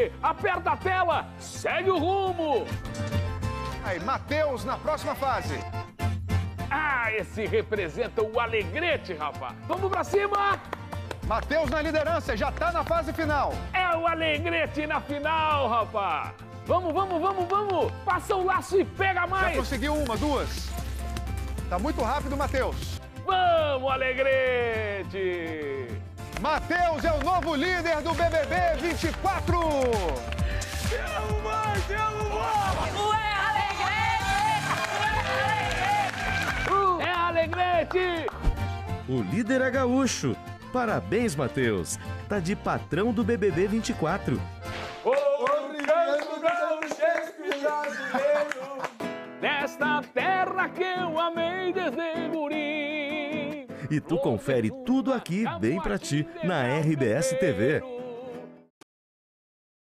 você. Aperta a tela, segue o rumo. Aí, Matheus na próxima fase. Ah, esse representa o Alegrete, rapaz. Vamos pra cima. Matheus na liderança, já tá na fase final. É o Alegrete na final, rapaz. Vamos. Passa o laço e pega mais. Já conseguiu uma, duas. Tá muito rápido, Matheus. Vamos, Alegrete. Matheus é o novo líder do BBB 24. É Alegrete. O líder é gaúcho. Parabéns, Matheus. Tá de patrão do BBB 24. Desta terra que eu amei desde guri. E tu confere tudo aqui bem pra ti na RBS TV.